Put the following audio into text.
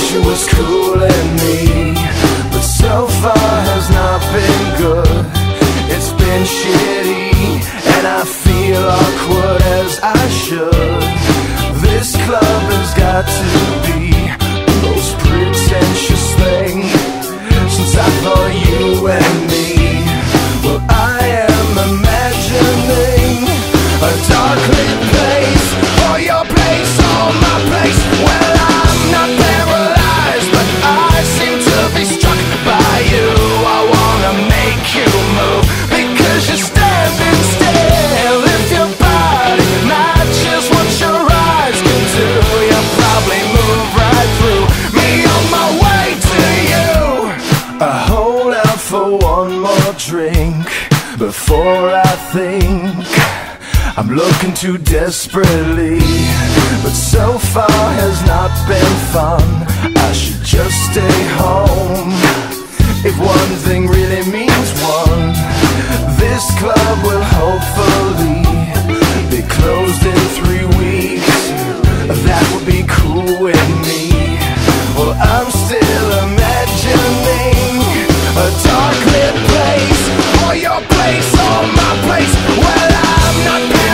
she was cooling me, but so far has not been good. It's been shitty, and I feel awkward as I should. This club has got to be the most pretentious thing since I thought you and me. Well, I am imagining a dark lit place, or your place, or my place. Well, I'm not paralyzed, but I seem to be struck by you. I wanna make you move, because you're standing still. If your body matches what your eyes can do, you'll probably move right through me on my way to you. I hold out for one more drink before I think I'm looking too desperately, but so far has not been fun. I should just stay home. If one thing really means one, this club will hopefully be closed in 3